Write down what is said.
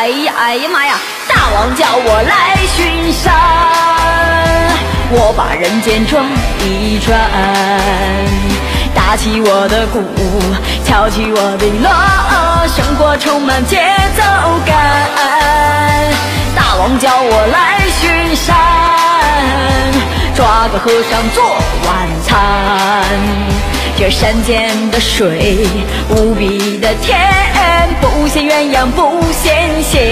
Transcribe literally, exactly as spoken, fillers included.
哎呀哎呀妈呀！大王叫我来巡山，我把人间转一转，打起我的鼓，敲起我的锣，生活充满节奏感。大王叫我来巡山，抓个和尚做晚餐。这山间的水无比的甜，不羡鸳鸯不羡仙。